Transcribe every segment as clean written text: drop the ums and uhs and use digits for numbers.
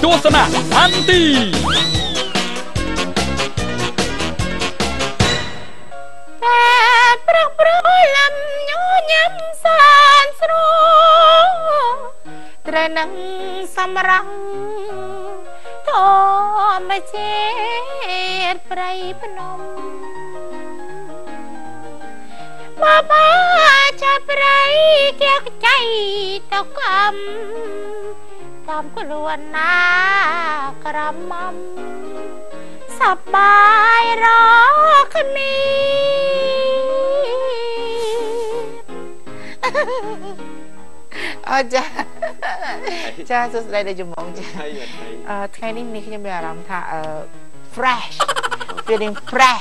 ទស្សនៈអន្ទីព្រឹកព្រលឹមញញឹមសានស្រួត្រនឹងសម្រងធម្មជាតិព្រៃភ្នំបាចាប់ព្រៃគេខ្ចីទៅកំតាមខ្លួនណាក្រមុំសប្បាយរកគ្នាអូចាសួស្ដីដល់ជំងចាថ្ងៃនេះខ្ញុំមានអារម្មណ៍ថាfresh feeling fresh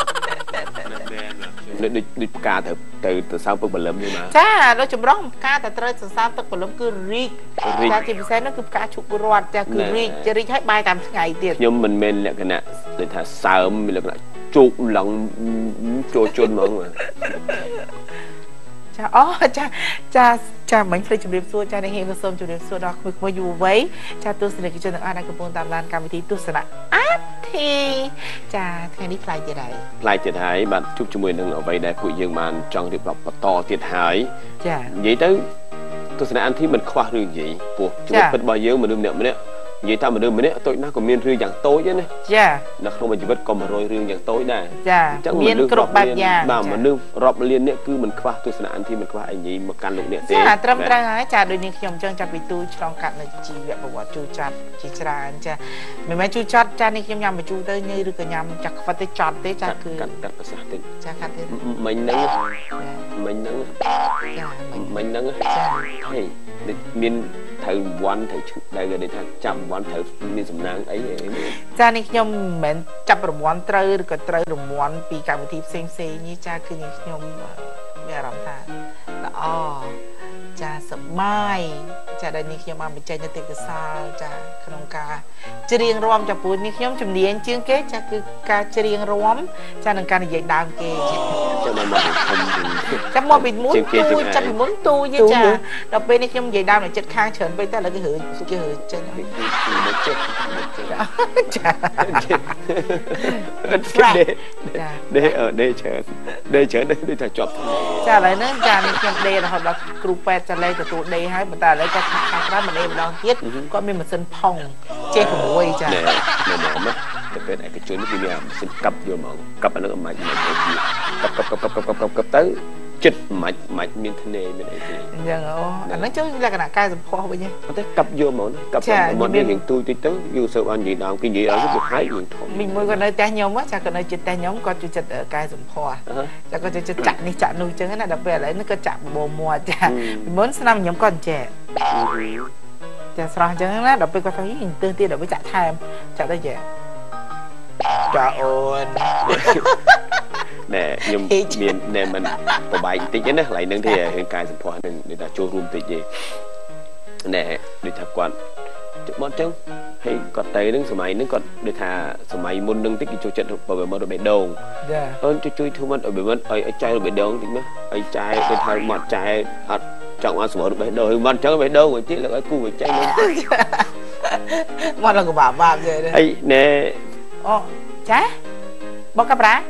ដូចផ្កាទៅសើមពឹកបលឹមនេះមកចាលោកចម្រុះផ្កាតែត្រូវសរសើរទឹកបលឹមគឺរីកចាជាពិសេសនោះគឺផ្កាឈូករ័ត្នចាគឺរីកឲ្យបាយតាមថ្ងៃទៀតខ្ញុំមិនមែនលក្ខណៈដូចថាសើមមានលក្ខណៈជោគឡើងចូលជន់ហ្មងចាអូចាមិញភ្លេចជម្រាបសួរចានេះខ្ញុំសូមជម្រាបសួរដល់ក្មួយៗយុវវ័យចាទស្សនិកជនទាំងអស់ដែលកំពុងតាមដានកម្មវិធីទស្សនៈអធីចាថ្ងៃនេះផ្លាយទៀតហើយបាទជួបជាមួយនឹងអ្វីដែលពួកយើងបានចង់រៀបរាប់បន្តទៀតហើយចានិយាយទៅទស្សនៈអធីមិនខ្វះរឿងនិយាយពោះជីវិតពិតរបស់យើងមនុស្សម្នាក់និយាយថាមនុស្សម្នាក់តូចណាស់ក៏មានរឿងយ៉ាងតូចដែរណាចានៅក្នុងជីវិតក៏100រឿងយ៉ាងតូចដែរចាមានគ្រប់បែបយ៉ាងបាទមនុស្សរាប់លាននេះគឺមិនខ្វះទស្សនៈអន្ទីមិនខ្វះអីនិយាយមកកាន់លោកអ្នកទេចាត្រឹមត្រូវហើយចាដូចនេះខ្ញុំអញ្ចឹងចាប់ពីទូឆ្លងកាត់នៅជីវប្រវត្តិជូរចត់ជាច្រើនចាមិនមែនជូរចត់ចានេះខ្ញុំញ៉ាំបញ្ជូរទៅញ៉ៃឬក៏ញ៉ាំចាក់ខ្វិតទៅចត់ទេចាគឺកាត់ប្រសាសន៍តិចចាកាត់ទេមិញហ្នឹងចាមិញហ្នឹងចាហេមានត្រូវវ័នត្រូវឈឹកដែរគេថាចាប់វ័នត្រូវមានសំណាងអីចានេះខ្ញុំមិនមែនចាប់រង្វាន់ត្រូវឬក៏ត្រូវរង្វាន់ពីកម្មវិធីផ្សេងនេះចាគឺនេះខ្ញុំមានអារម្មណ៍ថាល្អចាសប្បាយចាដែលនេះខ្ញុំបានបញ្ចេញនូវទេពកោសល្យចាក្នុងការច្រៀងរាំចាពូនេះខ្ញុំជំនាញជាងគេចាគឺការច្រៀងរាំចានឹងការនិយាយដើមគេចាមកពីមុនទូចាប់ពីមុនទូយចាដល់ពេលនេះខ្ញុំនិយាយដើមនៅចិត្តខាងច្រើនពេកតែឥឡូវគេរើចេញចាដេច្រើនដូចថាជាប់ចាឥឡូវហ្នឹងចានេះខ្ញុំដេរហូតដល់គ្រូពេទ្យចាលែងទទួលដេហើយប៉ុន្តែឥឡូវគាត់ខាងក្រៅមិនដេម្ដងទៀតគាត់មានម៉ាស៊ីនផុងចេះ6ចានៅមកទៅពេលឯកជននេះមានម៉ាស៊ីនកាប់យកមកកាប់អានឹងមិនកាប់ទៅចិត្តមិនមានធ្នេមានអីទេអញ្ចឹងអូអាហ្នឹងជួយលក្ខណៈកាយសម្ផស្សវិញប៉ុន្តែកាប់យកមកកាប់មកមានរៀងទូចតិចទៅយូរសើបាននិយាយដើមគេនិយាយឲ្យវាហាយយើងធំមីមួយគាត់នៅផ្ទះខ្ញុំចាគាត់នៅចិត្តផ្ទះខ្ញុំគាត់ជួយចិត្តកាយសម្ផស្សចាគាត់ជួយចិត្តចាក់នេះចាក់នោះអញ្ចឹងណាដល់ពេលឥឡូវនេះគាត់ចាក់បបោមាត់ចាពីមុនស្នាមខ្ញុំគាត់អញ្ចេះចាស្រស់អញ្ចឹងណាដល់ពេលគាត់ថាទៅទៀតដល់ពេលចាក់ថែមចាក់ទៅចេះចាអូនណែខ្ញុំមានណែមិនប្របែកតិចណាកន្លែងហ្នឹងទេរឿងកាយសម្ផស្សនឹងដូចថាចូលរួមតិចទេណែដូចថាគាត់មកអញ្ចឹងហើយគាត់ទៅនឹងសម័យហ្នឹងគាត់ដូចថាសម័យមុនហ្នឹងតិចគេចូលចិត្តបើមករបេះដូងចាអូនជួយធ្វើមករបេះមិនឲ្យចែរបេះដូងតិចមកឲ្យចែដូចថាមកចែអត់ចង់ឲ្យសម្រាប់របេះដូងមកអញ្ចឹងរបេះដូងវិញទៀតលើកឲ្យគូវិញចែមកឡើងក៏បាបទេហើយណែអូចាបងកាប្រា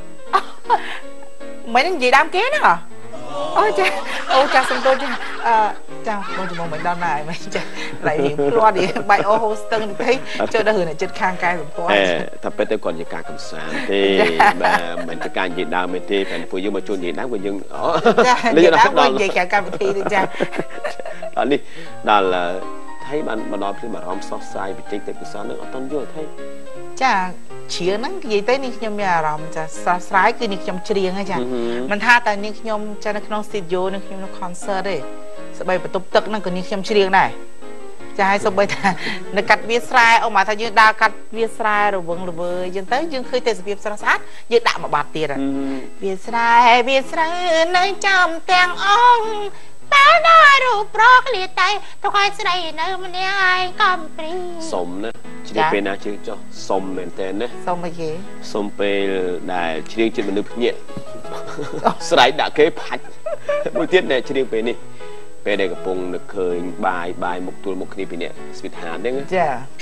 មិននិយាយដើមគេហ្នឹងអូចាអូចាសំទោសចាចាបងជំងឺមិនដល់ណាស់មិនចាឡៃភ្លាត់បាយអូហូស្ទឹងទៅចូលដល់រឿងចិត្តខាងកាយសម្ផស្សថាពេលទៅគាត់ជាការកំសាន្តទេបាទមិនជាការនិយាយដើមទេព្រោះពួកយើងមកជួននិយាយដើមពួកយើងចានិយាយដើមនិយាយកម្មវិធីទេចាដល់នេះដល់ថៃបានមកដល់ព្រមអារម្មណ៍សោះសាយបច្ចេកទេសពិសានឹងអត់តន់យល់ថៃចាច្រៀងហ្នឹងនិយាយទៅនេះខ្ញុំមានអារម្មណ៍ចាស្រស់ស្រាយគឺនេះខ្ញុំច្រៀងហ្នឹងចាមិនថាតែនេះខ្ញុំចានៅក្នុង studio នេះខ្ញុំនៅ concert ទេសម្បីបន្ទប់ទឹកហ្នឹងក៏នេះខ្ញុំច្រៀងដែរចាឲ្យសូម្បីថានៅកាត់វាស្រែអូមកថាយើងដើរកាត់វាស្រែរវឹងរវើយយើងទៅយើងឃើញទេសភាពស្រស់ស្អាតយើងដាក់មួយបាត់ទៀតវាស្រែនៅចំទាំងអង្គតែដល់រូបប្រកលៀតតែទៅឲ្យស្រីនៅម្នាក់ឯងកំព្រីសុំណាជ្រៀងពេលណាជើងចុះសុំមែនតើណាសុំអីគេសុំពេលដែលជ្រៀងចិត្តមនុស្សភ្ញាក់ស្រែកដាក់គេផាច់មួយទៀតណែជ្រៀងពេលនេះពេលដែលកំពុងនឹកឃើញបាយមុខទួលមុខគ្នាពីនេះស្វីតហានហ្នឹងចាឈ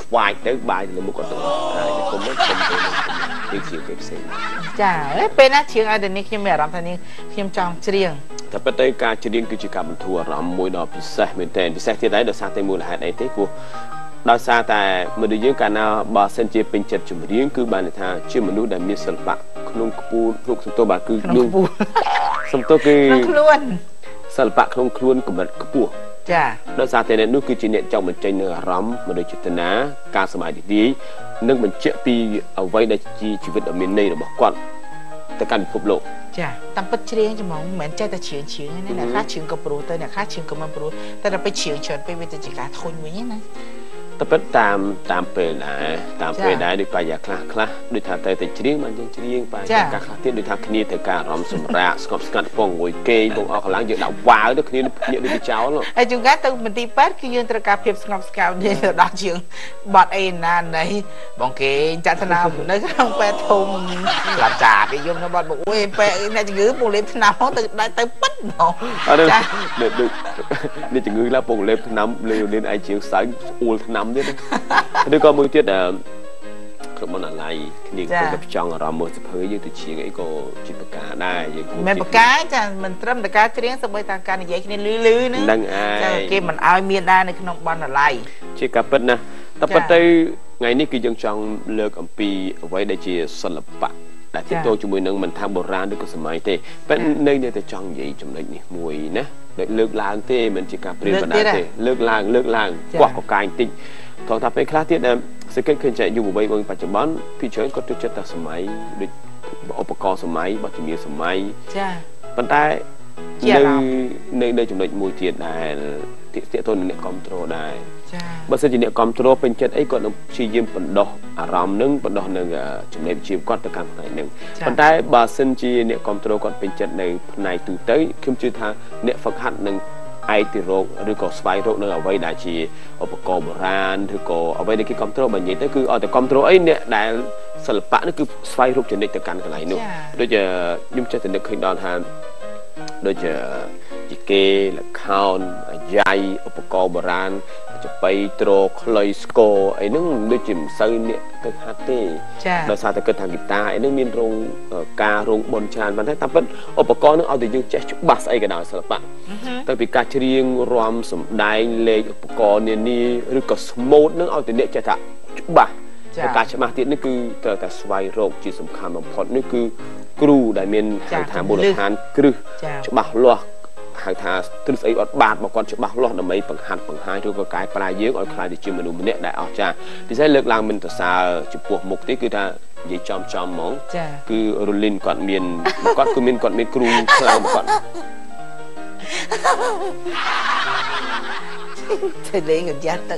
ស្វាយទៅបាយទៅមុខគាត់ទៅហើយកុំមិនខ្ញុំទៅយើងជាពេលផ្សេងចាពេលណាច្រៀងឲ្យតែនេះខ្ញុំមានអារម្មណ៍ថានេះខ្ញុំចង់ច្រៀងតែពិតទៅការច្រៀងគឺជាការបន្ធូរអារម្មណ៍មួយដ៏ពិសេសមែនទែនពិសេសទៀតហើយដោយសារតែមូលហេតុអីទេព្រោះដោយសារតែមនុស្សយើងកាលណាបើសិនជាពេញចិត្តចម្រៀងគឺបានថាជាមនុស្សដែលមានសិល្បៈក្នុងខ្ពស់រូបសំទោសបាទគឺក្នុងសំទោសគឺខ្លួនសិល្បៈក្នុងខ្លួនកម្រិតខ្ពស់ចាដោយសារតែនោះគឺជាអ្នកចង់បញ្ចេញនូវអារម្មណ៍មនោចេតនាការសប្បាយរីករាយនិងបញ្ជាក់ពីអ្វីដែលជាជីវិតដ៏មានន័យរបស់គាត់ទៅកាន់ពិភពលោកចាតាមពិតច្រៀងច្មងមិនមែនចេះតែច្រៀងទេអ្នកខ្លះច្រៀងក៏ព្រោះទៅអ្នកខ្លះច្រៀងក៏មិនព្រោះតែដល់ពេលច្រៀងច្រើនពេកវាទៅជាការធុញវិញណាតែពិតតាមពេលដែរដូចបាយខ្លះដូចថាទៅតែច្រៀងបានយើងច្រៀងបាយការខ្លះទៀតដូចថាគ្នាត្រូវការអារម្មណ៍សម្រាកស្ងប់ស្ងាត់ពងងុយគេបងអស់កន្លងយើងដាក់វ៉ាវទៅគ្នាភ្ញាក់ដូចចោលហើយជួនកាលទៅមន្ទីរពេទ្យគឺយើងត្រូវការភាពស្ងប់ស្ងាត់នេះទៅដល់ជាងបាត់អីណាណីបងគេចាត់ថ្នាំនៅក្នុងពេទ្យធំឡាប់ចាគេយកនៅបាត់មកអុយពេទ្យអ្នកជំងឺពងលេបថ្នាំទៅប៉ិតហ្មងអត់ដូចនេះជំងឺឡាពងលេបថ្នាំលេងឯងជាងសើចអួលថ្នាំឬក៏មួយទៀតគ្រប់បណ្ណាល័យគ្នាក៏ចង់អារម្មណ៍មើលសភើយើងទៅជាងអីក៏ជាប្រការដែរយើងមិនប្រការចាមិនត្រឹមតែការច្រៀងសូម្បីតែការនិយាយគ្នាលឺហ្នឹងចាគេមិនឲ្យមានដែរនៅក្នុងបណ្ណាល័យជាការពិតណាតែពិតទៅថ្ងៃនេះគឺយើងចង់លើកអំពីអ្វីដែលជាសិល្បៈដែលទាក់ទងជាមួយនឹងមិនថាបុរាណឬក៏សម័យទេប៉ុន្តែនៅតែចង់និយាយចំណុចនេះមួយណាដែលលើកឡើងទេមិនជាការព្រៀនបណ្ដាទេលើកឡើងកោះកកាយបន្តិចថតថាពេលខ្លះទៀតសេចក្ដីឃើញចាក់យុវវ័យបច្ចុប្បន្នពីច្រើនគាត់ចូលចិត្តតែសម័យដូចឧបករណ៍សម័យបទចម្រៀងសម័យចាប៉ុន្តែនៅចំណុចមួយទៀតដែលទាក់ទងនឹងអ្នកគ្រប់គ្រងដែរចាបើសិនជាអ្នកគ្រប់គ្រងពេញចិត្តអីគាត់នឹងព្យាយាមបណ្ដោះអារម្មណ៍នឹងបណ្ដោះនឹងចំណេះវិជ្ជាគាត់ទៅកាន់ផ្នែកនឹងប៉ុន្តែបើសិនជាអ្នកគ្រប់គ្រងគាត់ពេញចិត្តនៅផ្នែកទូទៅខ្ញុំជឿថាអ្នកហ្វឹកហាត់នឹងឯកទីរោគឬក៏ស្វែងរកនៅអ្វីដែលជាឧបករណ៍បុរាណឬក៏អ្វីដែលគេគ្រប់គ្រងបើនិយាយទៅគឺឲ្យតែគ្រប់គ្រងអីអ្នកដែលសិល្បៈនេះគឺស្វែងរកចំណិចទៅកាន់កន្លែងនោះដូចខ្ញុំចេះតែនឹកឃើញដល់ថាដូចជាគេលខោនអាយ៉ៃឧបករណ៍បុរាណចបៃត្រខ្លុយស្គរអីហ្នឹងដូចជាមិនសូវអ្នកទៅហាត់ទេដោយសារតែគិតថាហ្គីតាអីហ្នឹងមានរោងបុណ្យច្រើនប៉ុន្តែតាមពិតឧបករណ៍ហ្នឹងឲ្យតែយើងចេះច្បាស់ស្អីក៏ដោយសិល្បៈទៅពីការច្រៀងរាំសម្ដែងលេងឧបករណ៍នានាឬក៏ស្មូតហ្នឹងឲ្យតែអ្នកចេះថាច្បាស់ការច្បាស់ទៀតនេះគឺត្រូវតែស្វែងរកជាសំខាន់បំផុតនេះគឺគ្រូដែលមានហៅថាមូលដ្ឋានគ្រឹះច្បាស់លាស់ហៅថាទ្រឹស្ដីអត់បាតរបស់គាត់ច្បាស់លាស់ដើម្បីបង្ហាញឬក៏កែប្រែយើងឲ្យខ្លាយទៅជាមនុស្សម្នាក់ដែលអស្ចារ្យពិសេសលើកឡើងមិនសរសើរចំពោះមុខទេគឺថានិយាយចំហ្មងគឺរលីនគាត់មានគាត់គ្រូខ្លាំងគាត់ទៅលេងកញ្ញាទឹក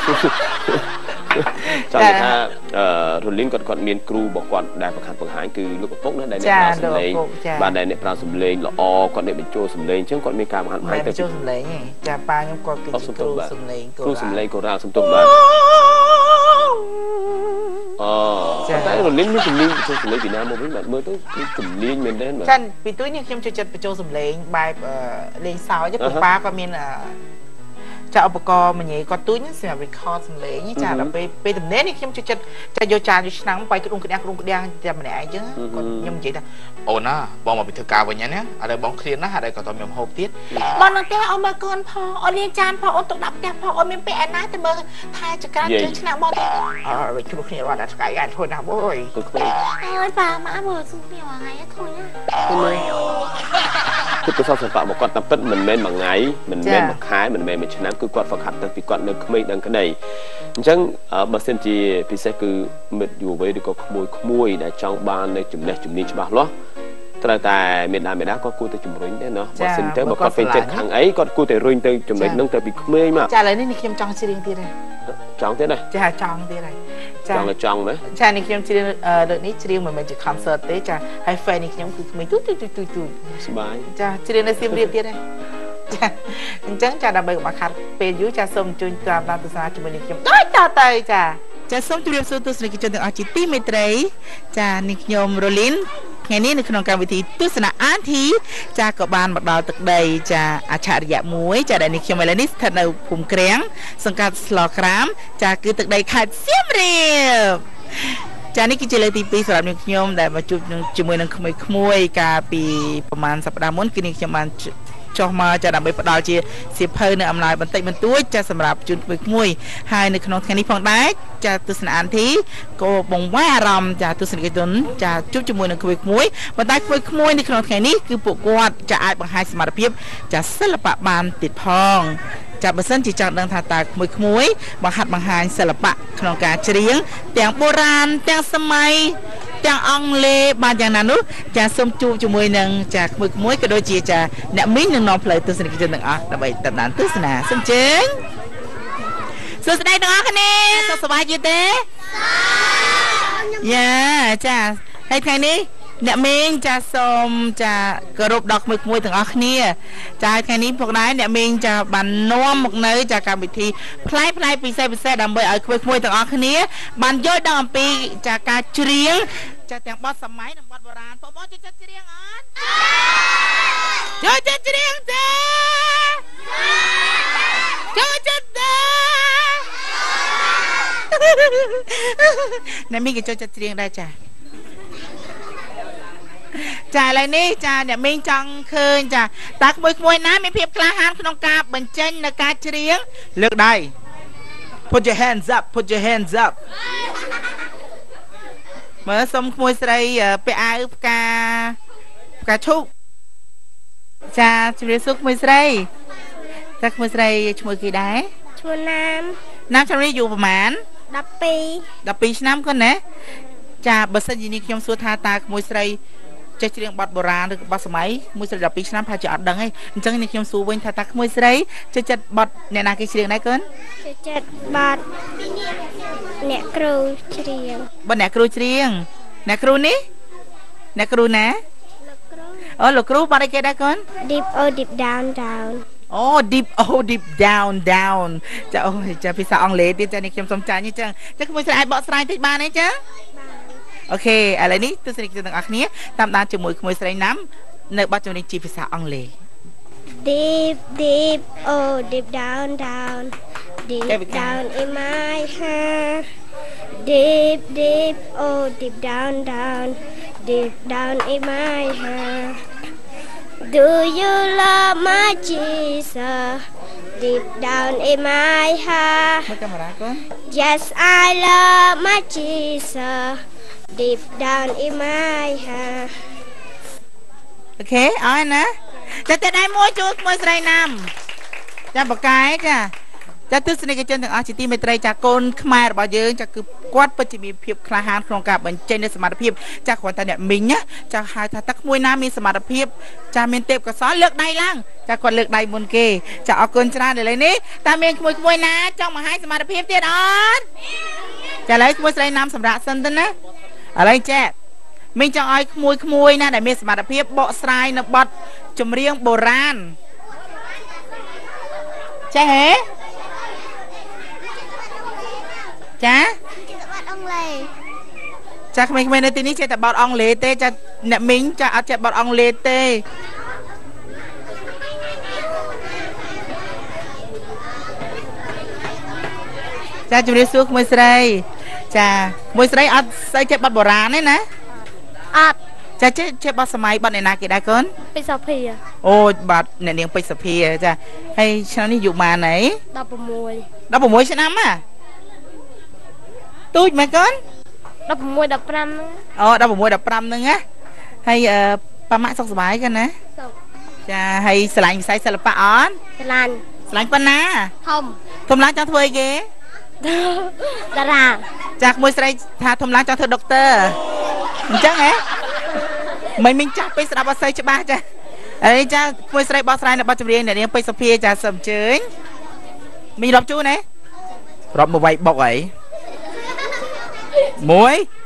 ចង់ថារលីនគាត់មានគ្រូរបស់គាត់ដែលបង្ហាញគឺលោកឪពុកណាដែលអ្នកប្រើសម្លេងបាទដែលអ្នកប្រើសម្លេងល្អគាត់អ្នកបញ្ចូលសម្លេងអញ្ចឹងគាត់មានការបង្ហាញទៅបញ្ចូលសម្លេងចាប៉ាខ្ញុំគាត់គឺជាគ្រូសម្លេងគ្រូសម្លេងកូរ៉ាសំទោសបាទតែរលីនមានជំនាញបញ្ចូលសម្លេងពីណាមកវិញបាទមើលទៅគឺជំនាញមែនទេបាទចាពីទួយនេះខ្ញុំចូលចិត្តបញ្ចូលសម្លេងបែបលេងសើចព្រោះប៉ាគាត់មានចាឧបករណ៍មញ៉េគាត់ទូចសម្រាប់ record សំឡេងចាដល់ពេលទំនេរនេះខ្ញុំចូលចិត្តចាយកចានយកឆ្នាំបាយក្ដុងក្ដាំងតែម្នាក់ឯងចឹងគាត់ខ្ញុំនិយាយថាអូនណាបងមកពីធ្វើការវិញណាឥឡូវបងឃ្លានណាហើយក៏តខ្ញុំហូបទៀតបងនៅផ្ទះអូនមើលកូនផងអូនលាងចានផងអូនទុកដាក់ផ្ទះផងអូនមានពេលឯណាទៅមើលថែចក្រានជើងឆ្នាំបងទៀតអើជួបគ្នារត់ដល់ស្កាយអានធ្វើណាអូយអើយប៉ាម៉ាមើលសុំពីមួយថ្ងៃធុញណាគឺប្រសពសិល្បៈរបស់គាត់តាមពិតមិនមែនមួយថ្ងៃមិនមែនមួយខែមិនមែនមួយឆ្នាំគឺគាត់ហ្វឹកហាត់តាំងពីគាត់នៅក្មេងដល់ក្ដីអញ្ចឹងបើសិនជាពិសេសគឺមិត្តយុវវ័យឬក៏ក្មួយដែលចង់បាននៅចំណេះជំនាញច្បាស់លាស់ត្រូវតែមានដាគាត់គួរតែជំរុញដែរណាបើសិនទៅបើគាត់ពេញចិត្តខាងអីគាត់គួរតែរុញទៅចំណុចហ្នឹងទៅពីក្មេងមកចាឥឡូវនេះខ្ញុំចង់ច្រៀងទៀតហើយចង់ទៀតណាចាចង់ទៀតហើយចង់ណាចានេះខ្ញុំច្រៀងលើកនេះច្រៀងមិនមែនជា concert ទេចាហើយ fan នេះខ្ញុំគឺក្មេងទូសប្បាយចាច្រៀងនៅសៀមរាបទៀតហើយចាអញ្ចឹងចាដើម្បីកុំខាត់ពេលយូរចាសូមអញ្ជើញតាមទស្សនាជាមួយនឹងខ្ញុំដូចតទៅចាចាសូមជម្រាបសួរទស្សនិកជនទាំងអស់ជាទីមេត្រីចានេះខ្ញុំរ៉ូលីនថ្ងៃនេះនៅក្នុងកម្មវិធីទស្សនៈអានធីចាក៏បានមកដល់ទឹកដីចាអច្ឆរិយៈមួយចាដែលនេះខ្ញុំឥឡូវនេះស្ថិតនៅភូមិក្រៀងសង្កាត់ស្លក្រាមចាគឺទឹកដីខេត្តសៀមរាបចានេះគឺជាលើកទី2សម្រាប់នាងខ្ញុំដែលមកជួបជាមួយនឹងក្មួយៗកាលពីប្រហែលសប្តាហ៍មុនគឺនាងខ្ញុំបានចុះមកចាដើម្បីផ្ដល់ជាសៀវភៅនៅអំណោយបន្តិចបន្តួចចាសម្រាប់ជូនក្មួយៗហើយនៅក្នុងថ្ងៃនេះផងដែរចាទស្សនៈអានធីក៏បង្វែរអារម្មណ៍ចាទស្សនិកជនចាជួបជាមួយនឹងក្មួយៗប៉ុន្តែក្មួយៗនៅក្នុងថ្ងៃនេះគឺពួកគាត់ចាអាចបង្ហាញសមត្ថភាពចាសិល្បៈបានទៀតផងចាបើសិនជាចង់ដឹងថាតើក្មួយៗបង្ហាត់បង្ហាញសិល្បៈក្នុងការច្រៀងទាំងបុរាណទាំងសម័យទាំងអង់គ្លេសបានយ៉ាងណានោះចាសូមជួបជាមួយនឹងចាក្មួយៗក៏ដូចជាចាអ្នកមីងនឹងនាំផ្លូវទស្សនិកជនទាំងអស់ដើម្បីតាមដានទស្សនាសូមជើញសួស្តីទាំងអស់គ្នាសុខសប្បាយទេយ៉ាចាហើយថ្ងៃនេះអ្នកមីងចាសូមចាគោរពដល់ក្មួយៗទាំងអស់គ្នាចាថ្ងៃនេះផងដែរអ្នកមីងចាបាននាំមកនៅចាកម្មវិធីផ្លែពិសេសដើម្បីឲ្យក្មួយៗទាំងអស់គ្នាបានយល់ដឹងអំពីចាការច្រៀងចាទាំងបទសម័យនិងបទបុរាណបងចូលចិត្តច្រៀងអត់ចូលចិត្តច្រៀងទេចូលចិត្តទេអ្នកមីងក៏ចូលចិត្តច្រៀងដែរចាចាឥឡូវនេះចាអ្នកមីងចង់ឃើញចាតើក្មួយណាមានភាពក្លាហានក្នុងការបញ្ចេញនៅការច្រៀងលើកដៃ Put your hands up មើលសុំក្មួយស្រីពាក់អាវផ្កាឈូកចាជម្រាបសួរក្មួយស្រីតើក្មួយស្រីឈ្មោះគេដែរឈ្មោះណាមឆ្នាំនេះយូរប្រហែល12ឆ្នាំគាត់ណាចាបើសិនជានេះខ្ញុំសួរថាតើក្មួយស្រីចេះច្រៀងបទបុរាណឬបទសម័យមួយស្រី12ឆ្នាំថាជាអត់ដឹងទេអញ្ចឹងនេះខ្ញុំសួរវិញថាតើក្មួយស្រីចេះចិត្តបទអ្នកណាគេច្រៀងដែរកូនចេះចិត្តបទអ្នកគ្រូច្រៀងបទអ្នកគ្រូច្រៀងអ្នកគ្រូនេះអ្នកគ្រូណាលោកគ្រូបទអីគេដែរកូន Deep down អូ deep down ចាអូចាភាសាអង់គ្លេសទៀតចានេះខ្ញុំសុំចាញ់អញ្ចឹងក្មួយស្រីអាចបកស្រាយតិចបានទេចាអូខេឥឡូវនេះទស្សនិកជនទាំងអស់គ្នាតាមដានជាមួយក្មួយស្រីណាំនៅបទចម្រៀងជាភាសាអង់គ្លេស Deep down deep down in my heart deep down deep down in my heart Do you love my Jesus deep down in my heart Yes I love my Jesus deep down in my heart អូខេអរណាចាតែដៃមួយជួយក្មួយស្រីណាំចាបកែចាទស្សនិកជនទាំងអស់ជាទីមេត្រីចាកូនខ្មែររបស់យើងចាគឺគាត់ពិតជាមានភាពក្លាហានក្នុងការបញ្ចេញនូវសមត្ថភាពចាគ្រាន់តែអ្នកមីងណាចាហៅថាតើក្មួយណាមានសមត្ថភាពចាមានទេពកោសល្យលើកដៃឡើងចាគាត់លើកដៃមុនគេចាអរគុណច្រើនឥឡូវនេះតើមានក្មួយណាចង់បង្ហាញសមត្ថភាពទៀតអត់ចាឥឡូវក្មួយស្រីណាំសម្រាប់សិនទៅណាឥឡូវចាមីងចង់ឲ្យក្មួយណាដែលមានសមត្ថភាពបកស្រាយនៅបទចម្រៀងបុរាណចេះហេចាបទអង់គ្លេសចាក្មេងៗនៅទីនេះចេះតែបទអង់គ្លេសទេចាអ្នកមីងចាអត់ចេះបទអង់គ្លេសទេចាជម្រាបសួរក្មួយស្រីចាមួយស្រីអត់ស្អីចេះបទបុរាណទេណាអត់ចាចេះបទសម័យបទអ្នកណាគេដែរកូនពេជ្រសុភាអូបទអ្នកនាងពេជ្រសុភាចាហើយឆ្នាំនេះយុម៉ានអី16ឆ្នាំហ៎ទូចមែនកូន 16 15ហ្នឹងអូ16 15ហ្នឹងណាហើយប៉ាម៉ាក់សុខសប្បាយកូនណាសុខចាហើយស្រឡាញ់វិស័យសិល្បៈអត់ស្រឡាញ់ប៉ុណ្ណាធំឡើងចង់ធ្វើអីគេតារាចាក្មួយស្រីថាធំឡើងចង់ធ្វើដុកទ័រអញ្ចឹងហ៎មិនមីងចាស់ពេកស្ដាប់អត់សូវច្បាស់ចាហើយចាក្មួយស្រីបោះស្រាយនៅបទចម្រៀងអ្នកនាងពេជ្រសុភាចាសូមអញ្ជើញមីងរាប់ជូនណារាប់មកវាយបុកអី1 2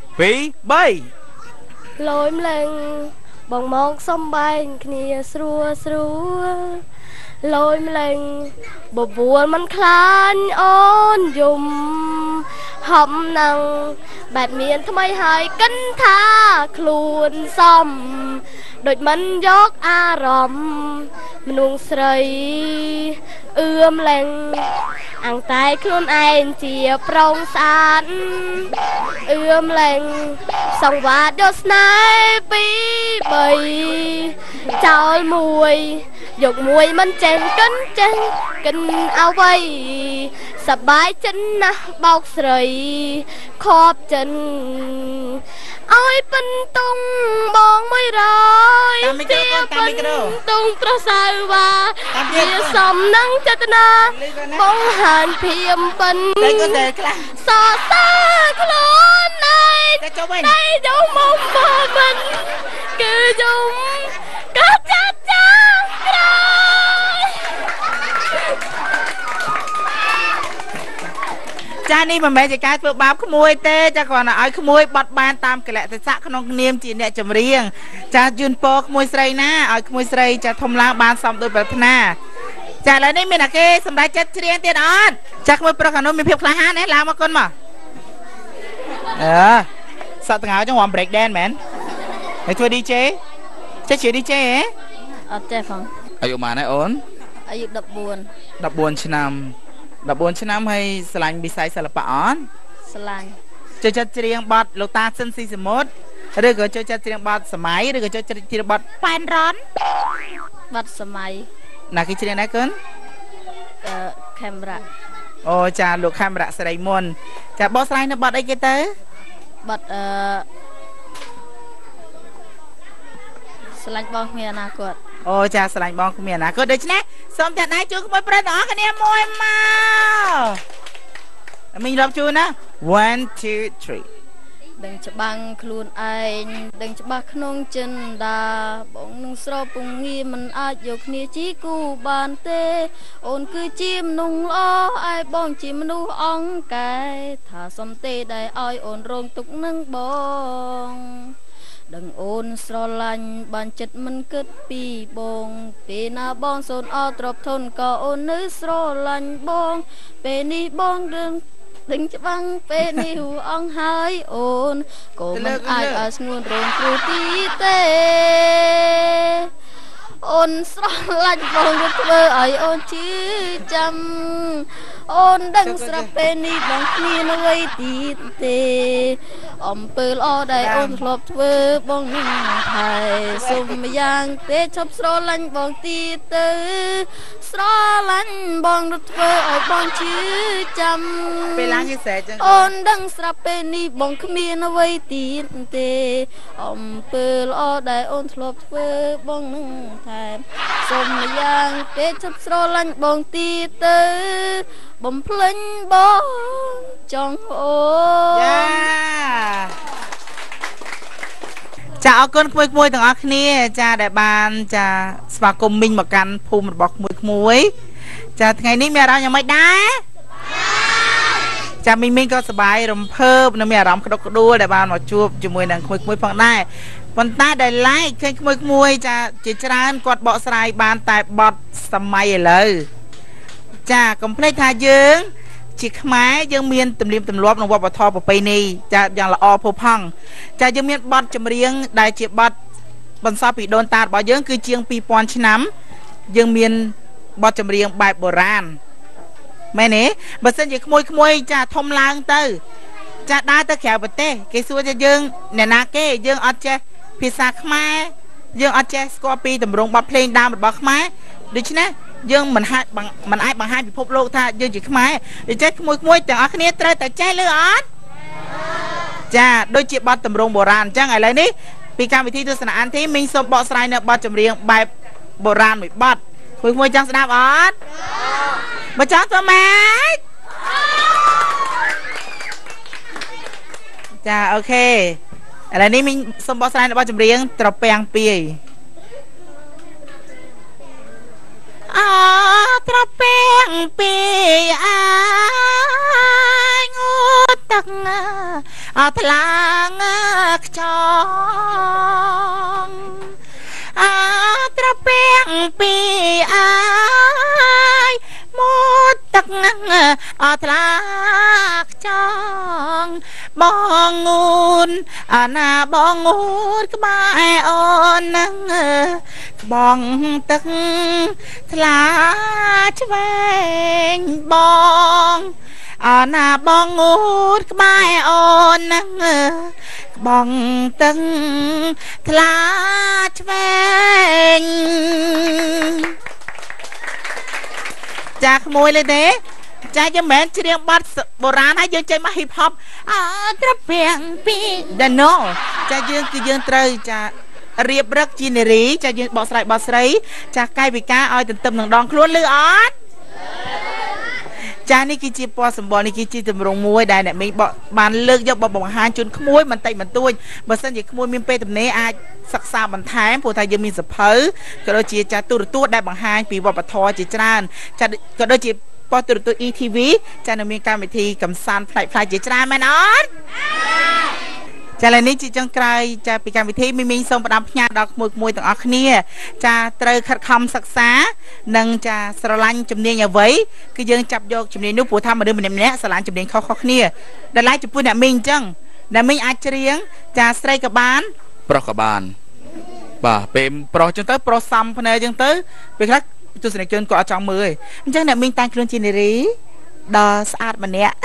3 លយម្លេងបងមកសំបែងគ្នាស្រួលលយម្លេងបបួលមិនខ្លាញ់អូនយំหอมนังแบบเมียนทำไมหายกันท่าคลูนซ่อมโดยมันยกอารมณ์มนุงใส่เอื้อมแหลงอ่างตายคลุนไอเจียปรองสารเอื้อมแหลงสังวาดยศนายปีใบเจ้ามวยยกมวยมันเจงกันเอาไว้สบายจันนะบอกใส่ขอบจันอ้อยเป็นตรงมองไม่ร้อยเตี้ยเป็นตรงประสายว่าเตี้ยสมนั่งจัตนาบองหันเพียมเป็นสอดตาคลอนในเจ้ามองบ่มันคือจุ่มก็จัดจ้างใครจ้านี่มันแม่จะกลายเป็นบาปขโมยเต้จะก่อนนะเอาขโมยบดบานตามกระแหละแต่สะขนมเนียมจีเนี่ยจำเรียงจะยืนโปขโมยใส่หน้าเอาขโมยใส่จะทำลางบานซ้ำโดยปรารถนาจ้าแล้วนี่มีนักเกสำหรับจัดเรียงเตี้ยนอ่อนจะขโมยประกันนมีเพียบคลาฮาเนี่ยลามาก่อนมาสัตว์งาจังหวะเบรกแดนแมนไอ้ทัวดีเจจะเชียร์ดีเจเอาเจ้ฟังอายุมาไหนอ่อนอายุดับบวนชนำให้สลายบิสัยสลับปะอ่อนสลายจะจัดเรียงบัตรโลตาเส้นสีสมุทรหรือก็จะจัดเรียงบัตรสมัยหรือก็จะจัดเรียงบัตรปานร้อนบัตรสมัยนักกิจเรียงไหนกันแคมระโอ้จ่าลูกแคมระสไลมอนจ่าบอสไลน์นะบัตรไอ้เกตบัตรสลายบองเมียนาคตโอ้จ่าสลายบองเมียนาคตเดี๋ยวนะสมจัดนายจูขโมยประดอกกันเนี่ยมวยมามีรอบจูนะ one two three ดังจะบังคลูนไอดังจะบักนงจันดาบองนึงสระปุงงีมันอาจยกนี้จีกูบานเตโอนคือจิมนุงล้อไอบองจิมนูอ่องไก่ถ้าสมเตได้อ้อยโอนรงตุกนึงบองดังโอนสระลันบานจัดมันเกิดปีบงเปนาบองโซนอตรบทนก็โอนนึกสระลันบองเปนี่บองดึงจะบังเปนี่หูอ่องหายโอนก็มันอายอาสงวนรงครูตีเตโอนสระลันบองก็เธอไอโอนชื่อจำโอนดังสระเปนี่บางมีนไว้ตีเตอมเปิลอได้โอนหลบเธอบองนิ่งไทยสมยังเตชอบสระลันบองตีเตสระลันบองรถเธอไอบองชื่อจำไปล้างให้เสร็จจังโอนดังสระเปนี่บองขมีนไว้ตีเตอมเปิลอได้โอนหลบเธอบองนิ่งไทยสมยังเตชอบสระลันบองตีเตบ่มพลินบ่จองโอจะเอาก้นขโมยต่างอักนี้จะได้บานจะสมาคมมิงมากันภูมิบอกขโมยจะไงนี้เมียเรายังไม่ได้จะมิงก็สบายรำเพิ่มนะเมียรำกระดกดูได้บานมาจูบจมวยนังขโมยฟังได้วันตาได้ไล่เคยขโมยจะจิตรานกอดเบาสลายบานแต่บอดสมัยเลยจ้ากำเพลทาเยิงจิกไม้ยังเมียนตำเลียมตำรวจนวับทอปไปนี่จะอย่างละอพพังจะยังเมียนบัดจำเรียงได้เจ็บบัดบรรซาปีโดนตาบ่เยิงคือเชียงปีปอนชน้ำยังเมียนบัดจำเรียงใบโบราณแม่เน่บัดเส้นจะขโมยจะทมลางเตอจะได้ตะแขวบัดเต้เกสัวจะยังเนี่ยนาเกยังอัดเจพิซาขมายังอัดเจสกอปีตำรงบัดเพลงดามบัดขมาดิฉันนะยังมันให้บางให้พิภพโลกท่ายังจีขมายเดี๋ยวใจขโมยแต่อันนี้เตยแต่ใจเลือดจ้าโดยจีบบัตรตำรงโบราณจ้างอะไรนี่ปีการวิธีทัศนาอันที่มิงสมบอสไลน์เนี่ยบัตรจำเรียงใบโบราณไม่บัตรขโมยจ้างสนามอัดบัตรจ้างตัวแม่จ้าโอเคอะไรนี่มิงสมบอสไลน์เนี่ยบัตรจำเรียงตรแปงปีตระเปงปีงูตักพลางจองตระเปงปีมดตักพลางจอបងងូនអាណាបងងូនក្បែរអូននឹងបងទឹកថ្លាឆ្វេងបងអាណាបងងូនក្បែរអូននឹងបងទឹកថ្លាឆ្វេងចាក្មួយលេទេចាយើងមិនច្រៀងបទបុរាណហើយយើងចេញមក hip hop ត្រពាំងពីដាណូចាយើងគឺយើងត្រូវចារៀបរឹកជានារីចាយើងបកស្រាយបទស្រីចាកាយវិការឲ្យទន្ទឹមនឹងដងខ្លួនលឺអត់ចានេះគឺជាពណ៌សម្បល់នេះគឺជាទម្រង់មួយដែលអ្នកមីងបានលើកយកបង្ហាញជូនក្មួយបន្តិចបន្តួចបើសិនជាក្មួយមានពេលទំនេរអាចសិក្សាបន្ថែមព្រោះថាយើងមានសភៅក៏ដូចជាចាទូរទស្សន៍ដែលបង្ហាញពីវប្បធម៌ជាច្រើនចាក៏ដូចជាប៉ុស្តិ៍ទូរទស្សន៍ ETV ចានៅមានកម្មវិធីកំសាន្តផ្លែជាច្រើនមែនអត់ចាឥឡូវនេះជាចុងក្រោយចាពីកម្មវិធីមីងសូមផ្ដាំផ្ញើដល់ក្មួយទាំងអស់គ្នាចាត្រូវខិតខំសិក្សានិងចាស្រឡាញ់ជំនាញអ្វីគឺយើងចាប់យកជំនាញនោះព្រោះថាមនុស្សម្នាក់ស្រឡាញ់ជំនាញខុសៗគ្នាដល់ឡែកចំពោះអ្នកមីងអញ្ចឹងអ្នកមីងអាចច្រៀងចាស្រីក៏បានប្រុសក៏បានបាទពេលប្រុសអញ្ចឹងទៅប្រុសសំភ្នែអញ្ចឹងទៅពេលខ្លះទស្សនិកជនក៏អត់ចង់មើលទេអញ្ចឹងអ្នកមីងតែងខ្លួនជានារីដល់ស្អាតម្នាក់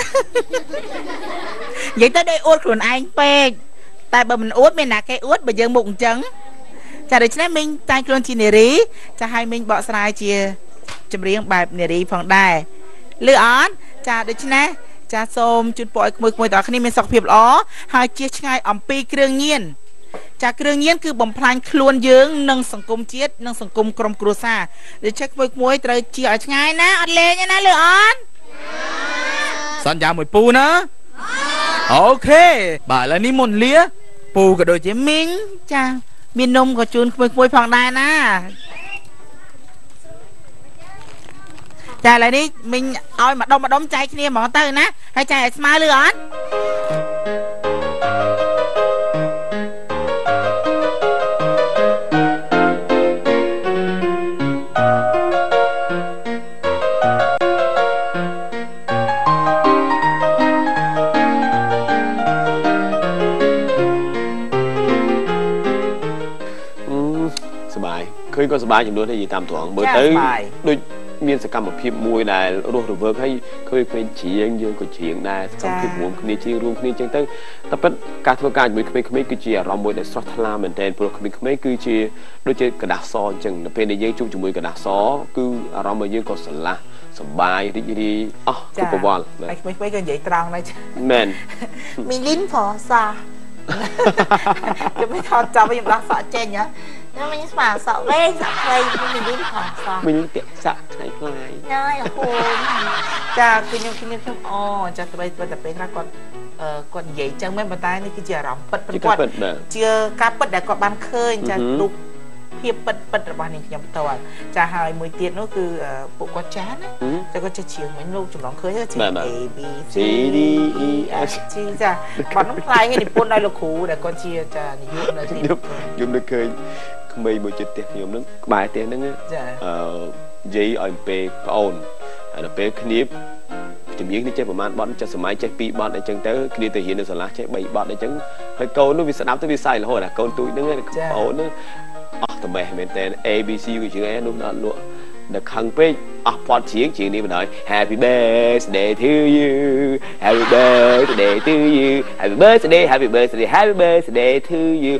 និយាយទៅដូចអួតខ្លួនឯងពេកតែបើមិនអួតមានណាគេអួតបើយើងមុខអញ្ចឹងចាដូច្នេះមីងតែងខ្លួនជានារីចាឲ្យមីងបកស្រាយជាចម្រៀងបែបនារីផងដែរលឺអត់ចាដូច្នេះចាសូមជូនពរឲ្យក្មួយទាំងអស់គ្នាមានសុខភាពល្អហើយជៀសឆ្ងាយអំពីគ្រឿងញៀនចាគ្រឿងញៀនគឺបំផ្លាញខ្លួនយើងនិងសង្គមជាតិនិងសង្គមក្រុមគ្រួសារដូច្នេះក្មួយត្រូវជៀសឲ្យឆ្ងាយណាអត់លេងទេណាលឺអត់សន្យាមួយពូណាអូខេបាទឥឡូវនេះមុនលាពូក៏ដូចជាមីងចាមាននំក៏ជូនក្មួយផងដែរណាចាឥឡូវនេះមីងឲ្យម្ដុំចែកគ្នាហ្មងទៅណាហើយចែកឲ្យស្មើលឺអត់ឃើញក៏សប្បាយចំនួននេះនិយាយតាមត្រង់មើលទៅដូចមានសកម្មភាពមួយដែលរស់រវើកហើយឃើញច្រៀងយើងក៏ច្រៀងដែរសកម្មភាពរួមគ្នាច្រៀងរួមគ្នាអញ្ចឹងទៅតែពិតការធ្វើការជាមួយក្មេងៗគឺជាអារម្មណ៍មួយដែលស្រស់ថ្លាមែនទែនព្រោះក្មេងៗគឺជាដូចជាกระดาษសអញ្ចឹងនៅពេលដែលយើងជួបជាមួយกระดาษសគឺអារម្មណ៍របស់យើងក៏ស្រឡះសប្បាយរីករាយអស់គ្រប់ប្រវល់ហើយក្មេងៗក៏និយាយត្រង់ដែរមែនមីលីនប្រសាខ្ញុំមិនថតចាប់ខ្ញុំដោះសក់ចេញហ៎ខ្ញុំមិនស្មានសក់វែងសក់ខ្លីមីលីនប្រសាមីលីនពាក់សក់ខ្លីខ្លីញ៉ាយអូចាគឺខ្ញុំអូចាទៅតែពេលខ្លះគាត់គាត់និយាយចឹងមែនប៉ុន្តែនេះគឺជាអារម្មណ៍ពិតគាត់ជាការពិតដែលគាត់បានឃើញចារូបភាពពិតរបស់នាងខ្ញុំផ្ទាល់ចាហើយមួយទៀតនោះគឺពួកគាត់ចាស់ណាតែគាត់ចេះច្រៀងមិញលោកចម្លងឃើញច្រៀង A B C D E F G ចាគាត់នឹងផ្លាយឲ្យនិពន្ធដោយលោកគ្រូដែលគាត់ជាចានិយាយនៅទីខ្ញុំនឹកឃើញក្មេងមួយចិត្តផ្ទះខ្ញុំហ្នឹងក្បែរផ្ទះហ្នឹងចានិយាយឲ្យពេលប្អូនហើយដល់ពេលគ្នាជំនាញនេះចេះប្រហែលបត់ចេះសម័យចេះ2បត់អីចឹងទៅគ្នាទៅរៀននៅសាលាចេះ3បត់អីចឹងហើយកូននោះវាស្ដាប់ទៅវាសើចរហូតអាកូនទូចហ្នឹងប្អូនហ្នឹងអស់តែមែនតែ A B C គឺជាងនោះដល់លក់ដល់ខឹងពេកអស់ផាត់ជាងនេះបណ្ដោយ Happy birthday to you Happy birthday to you Happy birthday Happy birthday Happy birthday to you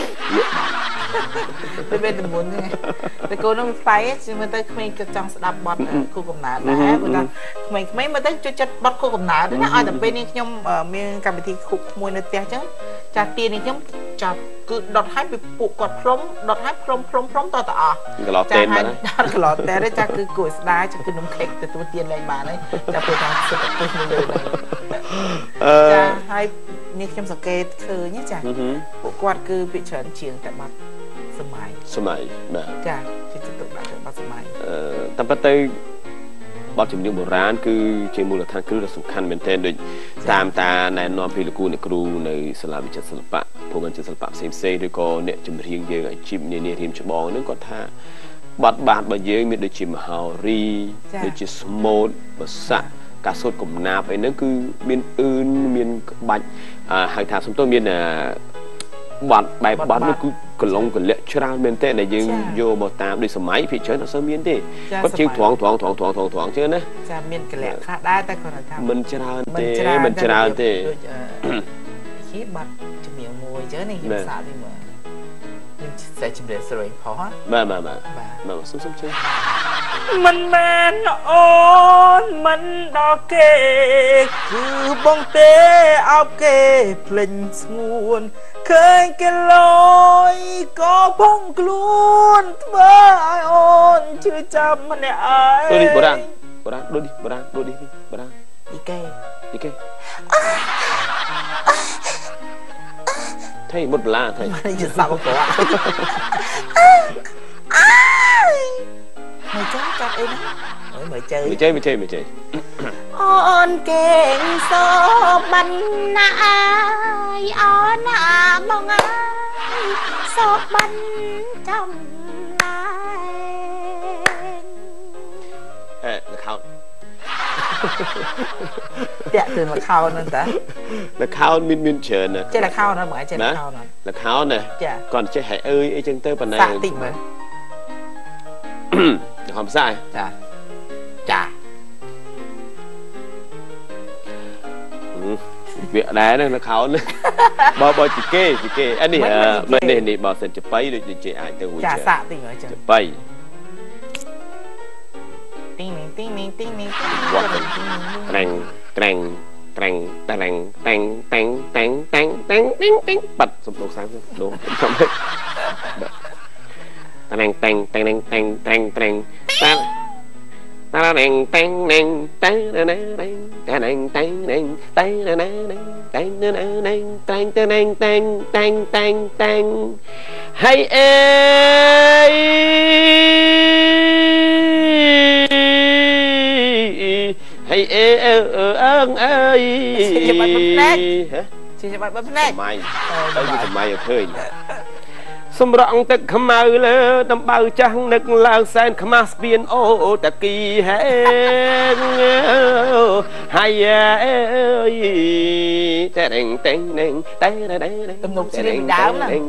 ពេលទៅមុនហ្នឹងតែកូននោះស្បែកជិះមើលទៅក្មេងក៏ចង់ស្ដាប់បទគូកំណើតដែរព្រោះថាក្មេងៗមើលទៅចូលចិត្តបទគូកំណើតណាឲ្យតែពេលនេះខ្ញុំមានកម្មវិធីគូមួយនៅផ្ទះអញ្ចឹងចាស់ទានេះខ្ញុំចាប់គឺដុតឲ្យពីពួកគាត់ផ្លុំដុតឲ្យផ្លុំតទៅអស់កន្លោតេនបានកន្លោតេនចាស់គឺគួរស្ដាយចាស់គឺនំខេកទទួលទានលែងបានហើយចាស់ពេលថាសុខពុះនៅលើហ្នឹងចាស់ហើយនេះខ្ញុំសង្កេតឃើញចាស់ពួកគាត់គឺពិច្រើនជាងតែបាត់សម័យបាទចាជាទៅដាក់បាត់សម័យតែប៉ុន្តែបទចម្រៀងបុរាណគឺជាមូលដ្ឋានគ្រឹះដ៏សំខាន់មែនទែនដូចតាមតាណែនាំពីលោកគ្រូនៅសាលាវិចិត្រសិល្បៈភូមិន្ទសិល្បៈផ្សេងៗឬក៏អ្នកចម្រៀងយើងអាជីពនានារៀមច្បងហ្នឹងគាត់ថាបទបាសរបស់យើងមានដូចជាមហោរីដូចជាស្មូតបស័កការសូត្រកំណាព្យអីហ្នឹងគឺមានអឺនមានបាច់ហៅថាសំទោសមានបាត់បែបបាត់នោះគឺកន្លងកលាក់ច្រើនមែនទេដែលយើងយកមកតាមដូចសម័យភាគច្រើនអត់សូវមានទេគាត់ជាងត្រង់ជឿណាចាមានកលាក់ខ្លះដែរតែគាត់ថាមិនច្រើនទេមិនច្រើនទេជាបាត់ជំនាញមួយចឹងនេះខ្ញុំសាកនេះមើលខ្ញុំតែជំរាបស្រួលផុសបាទសុំជឿមិនមែនអូនមិនដល់គេគឺបងទេអោបគេភ្លេចស្ងួនឃើញគេលយក៏ផងខ្លួនធ្វើឲ្យអូនជឿចាំម្នាក់ឯងដូចនេះបរាងដូចនេះបរាងអ៊ីកេថៃមុតឡាថៃមិនយល់សាប់គាត់មើលចាំចាប់អីណាមើលជើអូនកេងសបានណាយអូនណាបងអើយសបានចំឡាយលខោនតាក់ទៅលខោនហ្នឹងតាលខោនមានច្រើនណាចេះលខោនហ្នឹងមើលចេះលខោនហ្នឹងលខោនណាគាត់ចេះហើយអើយអីចឹងទៅប៉ុណ្ណាសាក់តិចមើលហំសាយចាវាដែរហ្នឹងលខោនបើជីគេអានេះមិននេះបើសិនចបៃដូចជាអាចទៅរួចចាសាក់តិចមើលចាចបៃទីងបាត់សំដៅសាំដូចំហិតតាំងតាំងតារហើយអេហើយអើអើយជាបាត់ភ្នែកម៉ៃទៅសម័យឃើញសម្រងទឹកខ្មៅលើដំបៅចាស់នឹកឡើងសែនខ្មាស់ស្ពានអូតាគីហេហើយអើយតែងតែទំនុកស្រីដើមណា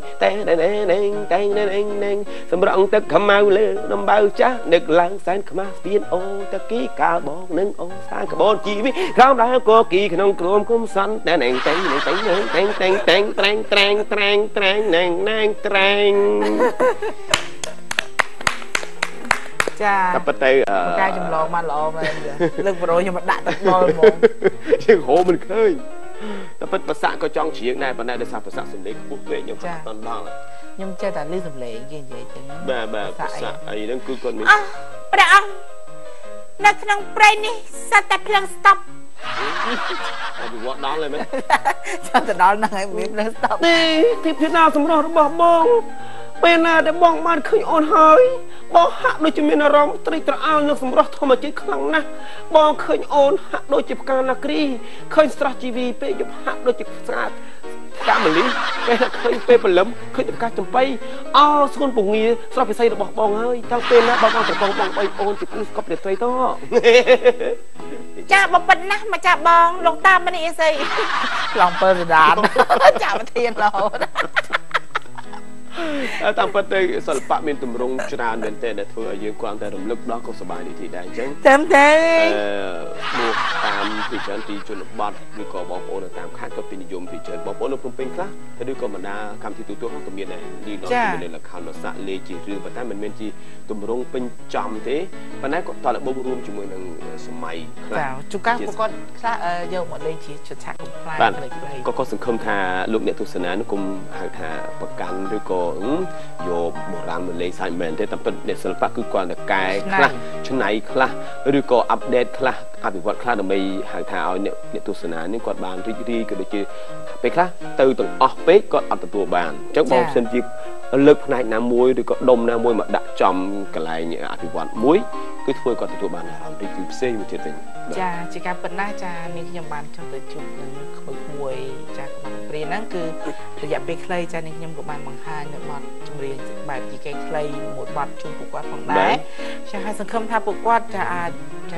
តែសម្រងទឹកខ្មៅលើដំបៅចាស់នឹកឡើងសែនខ្មាស់ស្ពានអូតាគីកាលបងនឹងអូសាក្បូនជីវិតក្រោមដើមកគីក្នុងក្រុមគុំសន់តែងត្រែងចាតែប៉ុន្តែកាយចម្លងបានល្អមែនលើកប្រូខ្ញុំមកដាក់ទឹកបលហ្មងជាងហូរមិនឃើញតែប៉ុន្តែប្រសាក៏ចង់ច្រៀងដែរប៉ុន្តែដោយសារប្រសាសំឡេងខ្ពស់ពេកខ្ញុំអត់ដល់ខ្ញុំចេះតែលឺសំឡេងគេនិយាយចឹងបាទប្រសាអីហ្នឹងគឺគាត់មានព្រះអង្គនៅក្នុងព្រៃនេះសត្វតែភ្លើងស្តុបអភិវឌ្ឍដល់ហើយមែនចាំទៅដល់ហ្នឹងហើយមានភ្លើងស្តុបទីភាពណាសម្រស់របស់បងពេលណាដែលបងបានឃើញអូនហើយបងហាក់ដូចជាមានអារម្មណ៍ត្រេកត្រអាលនឹងសម្រស់ធម្មជាតិខ្លាំងណាស់បងឃើញអូនហាក់ដូចជាផ្កាណាគ្រីឃើញស្រស់ជីវីពេលយប់ហាក់ដូចជាស្រាតកាមលីពេលឃើញពេលព្រលឹមឃើញតែផ្កាចំបៃអោស្គនពងាស្រស់ពិសីរបស់បងហើយតាំងពេលណាបងប្របងបងបីអូនជាគូស្កប់រាត្រីតចាបើប៉ុណ្ណាមកចាបងលោកតាមនេះអីស្អីឡងបើដានចាប្រធានរហូតតាមពិតទៅសិល្បៈមានទម្រង់ច្រើនមែនទែនដែលធ្វើឲ្យយើងគ្រាន់តែរំលឹកដល់កុសលនេះទីដែរអញ្ចឹងតាមទេមកតាមពីច្រើនទីជនបទឬក៏បងប្អូននៅតាមខេត្តក៏ពេញនិយមពីច្រើនបងប្អូននៅភ្នំពេញខ្លះឬក៏បណ្ដាកម្មវិធីទូទៅក៏មានដែរនេះដល់មានលក្ខណៈសាក់លេខជារឿងប៉ុន្តែមិនមែនជាទម្រង់ពេញចំទេប៉ុន្តែក៏តើបូករួមជាមួយនឹងសម័យខ្លះជួនកាលពួកគាត់ខ្លះយកមកលេងជាឆាកកំ pl ែក៏សង្ឃឹមថាលោកអ្នកទស្សនានឹងគុំហៅថាប្រកាន់ឬក៏យកបុរាណមកលេងសាច់មែនទេតែពិតអ្នកសិល្បៈគឺគាត់តែកែខ្លះច្នៃខ្លះឬក៏អាប់ដេតខ្លះអភិវឌ្ឍខ្លះដើម្បីហៅថាឲ្យអ្នកទស្សនានេះគាត់បានរីករាយក៏ដូចជាពេលខ្លះទៅទាំងអស់ពេកគាត់អត់ទទួលបានអញ្ចឹងបងសិនជាលើកផ្នែកណាមួយឬក៏ដុំណាមួយមកដាក់ចំកន្លែងអភិវឌ្ឍមួយគឺធ្វើគាត់ទទួលបានអារម្មណ៍រីករាយផ្សេងមួយទៀតវិញចាជាការប៉ុណ្ណាចានេះខ្ញុំបានចង់ទៅជួបនឹងក្មួយចាក្បាលព្រានហ្នឹងគឺរយៈពេលខ្លីចានេះខ្ញុំក៏បានបង្ហាញនៅបទចម្រៀងបែបជីកេខ្លីមួយបទជូនពួកគាត់ផងដែរចាហើយសង្ឃឹមថាពួកគាត់ចាអាច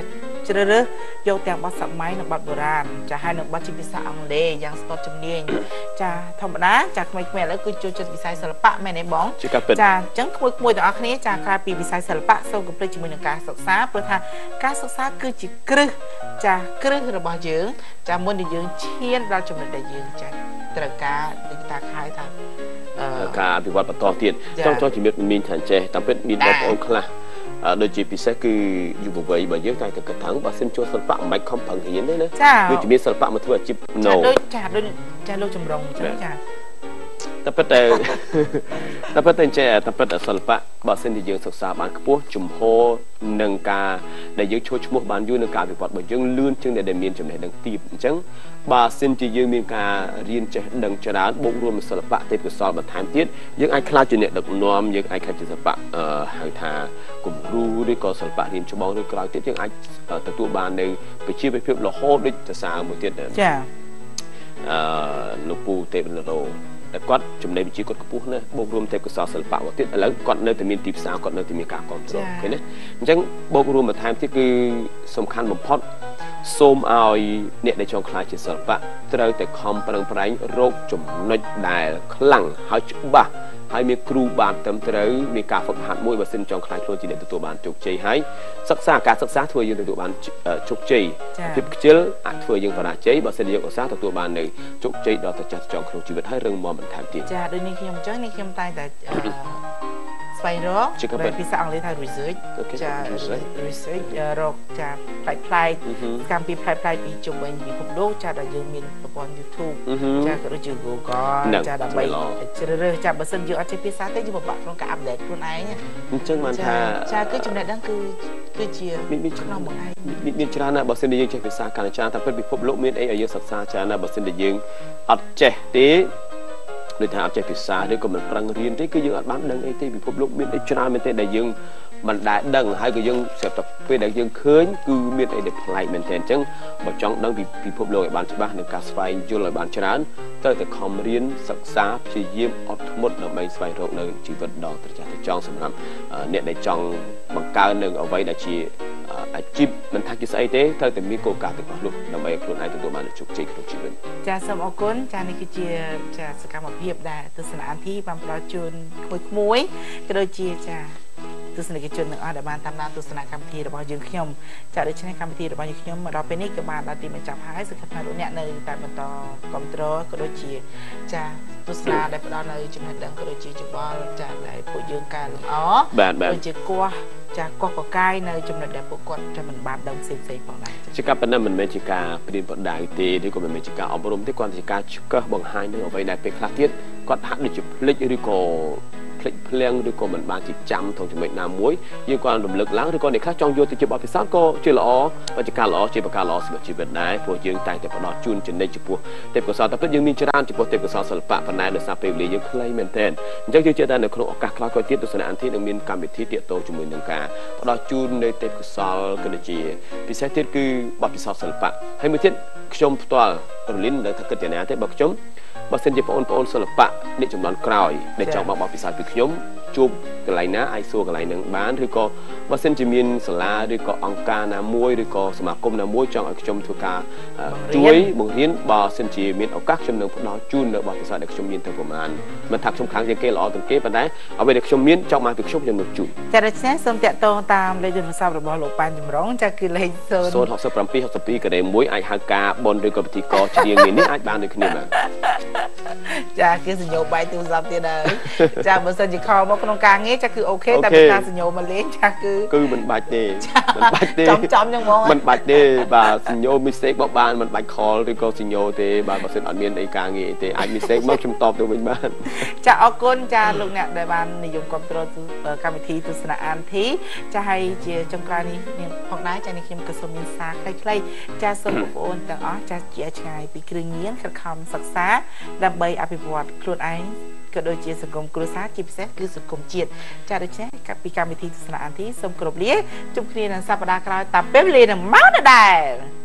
ជ្រើសរើសយកទាំងបទសម័យនិងបទបុរាណចាហើយនឹងបទជាភាសាអង់គ្លេសយ៉ាងស្ទាត់ជំនាញចាធម្មតាចាក្មេងៗឥឡូវគឺចូលចិត្តវិស័យសិល្បៈមែនទេបងចាអញ្ចឹងក្មួយៗទាំងអស់គ្នាចាក្រៅពីវិស័យសិល្បៈសូមកុំភ្លេចជាមួយនឹងការសិក្សាព្រោះថាការសិក្សាគឺជាគ្រឹះចាគ្រឹះរបស់យើងចាមុនដែលយើងឈានដល់ចំណុចដែលយើងចាត្រូវការដូចតាខៅថាការអភិវឌ្ឍបន្តទៀតចង់ជំរាបមានថាចេះតាមពិតមានបងប្អូនខ្លះដូចជាពិសេសគឺយុវវ័យរបស់យើងតែទៅកថាបើសិនចូលសិល្បៈមិនបាច់ខំប្រឹងរៀនទេណាដូចជាមានសិល្បៈមកធ្វើអាជីពណូដូចចាលោកចម្រុងអញ្ចឹងចាតែពិតតែចេះតែពិតសិល្បៈបើសិនជាយើងសិក្សាបានខ្ពស់ជំហរនឹងការដែលយើងឈ្មោះបានយូរនឹងការវិវត្តរបស់យើងលឿនជាងដែលមានចំណេះដឹងទាបអញ្ចឹងបើសិនជាយើងមានការរៀនចេះដឹងច្រើនបូករួមនឹងសិល្បៈទេពកោសល្យបន្ថែមទៀតយើងអាចក្លាយជាអ្នកដឹកនាំយើងអាចក្លាយជាសិល្បៈហៅថាគំរូឬក៏សិល្បៈរៀនច្បងឬក្រោយទៀតយើងអាចទទួលបាននៅប្រជាភាពរហូតដូចសរសើរមួយទៀតចាលោកពូទេពនរោតែគាត់ចំណេះវិជ្ជាគាត់ខ្ពស់ណាស់បូករួមទេពកោសល្យសិល្បៈមកទៀតឥឡូវគាត់នៅតែមានទីផ្សារគាត់នៅតែមានការគ្រប់គ្រងឃើញណាអញ្ចឹងបូករួមបន្ថែមទៀតគឺសំខាន់បំផុតសូមឲ្យអ្នកដែលចង់ខ្លាចជាសិល្បៈត្រូវតែខំប្រឹងប្រែងរកចំណុចដែលខ្លាំងហើយច្បាស់ហើយមានគ្រូបានត្រឹមត្រូវមានការហ្វឹកហាត់មួយបើសិនចង់ខ្លាចខ្លួនជាអ្នកទទួលបានជោគជ័យហើយការសិក្សាធ្វើយើងទទួលបានជោគជ័យភាពខ្ជិលអាចធ្វើយើងបរាជ័យបើសិនយើងឧស្សាហ៍ទទួលបាននៅជោគជ័យដល់ទៅចាស់ចង់ក្នុងជីវិតហើយរឹងមាំបន្ថែមទៀតចាដូចនេះខ្ញុំអញ្ចឹងនេះខ្ញុំតែងតែស្វែងរកភាសាអង់គ្លេសថា research ចា research រកចាផ្លែកកម្មវិធីផ្លែកពីជុំវិញពិភពលោកចាដែលយើងមានប្រព័ន្ធ YouTube ចាក៏ដូចជា Google ចាដើម្បីជ្រើសរើសចាបើសិនយើងអត់ចេះភាសាទេយើងពិបាកក្នុងការអាប់ដេតខ្លួនឯងអញ្ចឹងបានថាចាគឺចំណេះដឹងគឺជាមានក្នុងមួយឯងមានច្រើនណាស់បើសិនជាយើងចេះភាសាកាន់តែច្រើនតែពិភពលោកមានអីឲ្យយើងសិក្សាច្រើនណាស់បើសិនជាយើងអត់ចេះទេដូចថាអត់ចេះភាសាឬក៏មិនប្រឹងរៀនទេគឺយើងអត់បានដឹងអីទេពិភពលោកមានអីច្រើនមែនទេដែលយើងមិនដែលដឹងហើយក៏យើងស្រាប់តែពេលដែលយើងឃើញគឺមានអីដែលប្លែកមែនទេអញ្ចឹងបើចង់ដឹងពីពិភពលោកឲ្យបានច្បាស់នឹងការស្វែងយល់ឲ្យបានច្រើនត្រូវតែខំរៀនសិក្សាព្យាយាមអត់ធ្មត់ដើម្បីស្វែងរកនៅជីវិតដ៏ត្រចះត្រចង់សម្រាប់អ្នកដែលចង់បង្កើននៅអ្វីដែលជាអាជីពមិនថាជាស្អីទេត្រូវតែមានគោលការណ៍ទាំងអស់នោះដើម្បីឲ្យខ្លួនឯងទទួលបានជោគជ័យក្នុងជីវិតចាសូមអរគុណចានេះគឺជាចាសកម្មភាពដែលទស្សនអានទីបានផ្ដល់ជូនក្មួយក៏ដូចជាចាទស្សនិកជនទាំងអស់ដែលបានតាមដានទស្សនកម្មវិធីរបស់យើងខ្ញុំចាដូច្នេះកម្មវិធីរបស់យើងខ្ញុំមកដល់ពេលនេះក៏បានដល់ទីបញ្ចប់ហើយសង្ឃឹមថាលោកអ្នកនៅតែបន្តគ្រប់គ្រងក៏ដូចជាចាទស្សនាដែលផ្ដល់នៅចំណេះដឹងក៏ដូចជាច្បងចាដែលពួកយើងកែលម្អដូចជាគោះចាកោះកកាយនៅចំណុចដែលពួកគាត់តែមិនបានដឹងផ្សេងផងដែរជាការប៉ុណ្ណឹងមិនមែនជាការព្រៀនប្រដៅទេឬក៏មិនមែនជាការអប់រំទេគាត់ជាការឆ្កឹះបង្ហាញនៅអ្វីដែលពេលខ្លះទៀតគាត់ហាក់ដូចជាភ្លេចឬក៏ភ្លេចភ្លាំងឬក៏មិនបានជាចាំក្នុងចំណុចណាមួយយើងគាត់រំលឹកឡើងឬក៏អ្នកខ្លះចង់យកទៅជាបទពិសោធន៍ក៏ជាល្អបើជាការល្អជាប្រការល្អសម្រាប់ជីវិតដែរព្រោះយើងតែងតែផ្ដល់ជូនចំណេញចំពោះទេពកោសល្យតែពិតយើងមានច្រើនចំពោះទេពកោសល្យសិល្បៈប៉ុន្តែដោយសារពេលវេលាយើងខ្លីមែនទែនអញ្ចឹងយើងជឿថានៅក្នុងឱកាសខ្លះក៏ទៀតទស្សនៈទីនឹងមានកម្មវិធីទាក់ទងជាមួយនឹងការផ្ដល់ជូននៅទេពកោសល្យក៏ដូចជាពិសេសទៀតគឺបទពិសោធន៍សិល្បៈហើយមួយទៀតខ្ញុំផ្ទាល់រលីននៅថាគិតយ៉ាងណាទេបើខ្ញុំបើសិនជាបងប្អូនសិល្បៈអ្នកចំនួនក្រោយដែលចង់មកបទពិសោធន៍ពីខ្ញុំជួបកន្លែងណាអាចសួរកន្លែងនឹងបានឬក៏បើសិនជាមានសាលាឬក៏អង្គការណាមួយឬក៏សមាគមណាមួយចង់ឲ្យខ្ញុំធ្វើការជួយបង្រៀនបើសិនជាមានឱកាសខ្ញុំនឹងផ្ដល់ជូននៅបទពិសោធន៍ដែលខ្ញុំមានទៅប្រហែលមិនថាខ្ញុំខ្លាំងជាងគេល្អជាងគេប៉ុន្តែអ្វីដែលខ្ញុំមានចង់មកពីខ្ញុំនឹងជួយចាដូច្នេះសូមតាក់ទងតាមលេខទូរស័ព្ទរបស់លោកប៉ាន់ចម្រុងចាគឺលេខ 067 62 1អាចហៅការបនឬក៏ពិធីករច្រៀងនេះអាចបានដូចគ្នាបាទចាគឺសញ្ញោបាយទូរស័ព្ទទៀតហើយចាបើសិនជាខលមកក្នុងការងារចាគឺអូខេតែបើថាសញ្ញោមកលេងចាគឺមិនបាច់ទេមិនបាច់ទេចំចឹងហ្មងមិនបាច់ទេបាទសញ្ញោ mistake មកបានមិនបាច់ខលឬក៏សញ្ញោទេបាទបើសិនអត់មានអីការងារទេអាច mistake មកខ្ញុំតបទៅវិញបានចាអរគុណចាលោកអ្នកដែលបាននិយមគ្រប់គ្រងកម្មវិធីទស្សនៈអានធីចាហើយជាចុងក្រោយនេះមានផងដែរចានេះខ្ញុំក៏សូមមានសារខ្លីៗចាសូមបងប្អូនទាំងអស់ចាជាឆ្ងាយពីគ្រឿងញៀនខិតខំសិក្សាដើម្បីអភិវឌ្ឍខ្លួនឯងក៏ដូចជាសង្គមគ្រួសារជាពិសេសគឺសង្គមជាតិចាដូច្នេះពីកម្មវិធីទស្សនៈអានធីសូមគោរពលាជួបគ្នានៅសប្តាហ៍ក្រោយតាមពេលវេលានឹងម៉ោងដដែល